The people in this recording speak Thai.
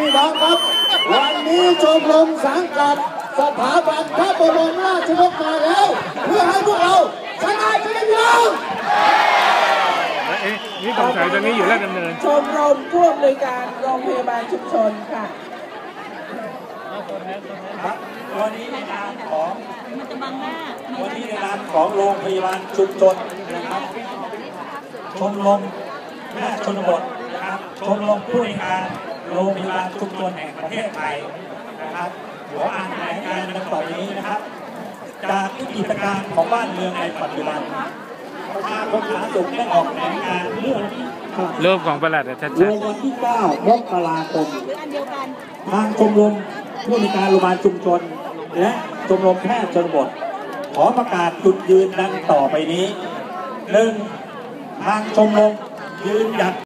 พี่น้องครับวันนี้ชมรมสังกัดสถาบันพระบรมราชนกมาแล้วเพื่อให้พวกเราชนะพี่น้องนี่สงสัยตรงนี้อยู่แล้วดำเนินชมรมผู้อำนวยการโรงพยาบาลชุมชนค่ะวันนี้ในนามของโรงพยาบาลชุมชนนะครับชมรมแพทย์ชนบทนะครับชมรมผู้บริการโรงพยาบาลชุมชนแห่งประเทศไทยนะครับขออ่านแถลงการณ์ดังต่อไปนี้นะครับจากกิจการของบ้านเมืองในปัจจุบันทางกรมสาธารณสุขได้ออกแถลงการณ์เรื่องเริ่มของประหลัดชัดๆวันที่ 9 มกราคมทางชมรมผู้บริการโรงพยาบาลชุมชนและชมรมแพทย์ชนบทขอประกาศจุดยืนดังต่อไปนี้ 1. ทางชมรมยืนหยัด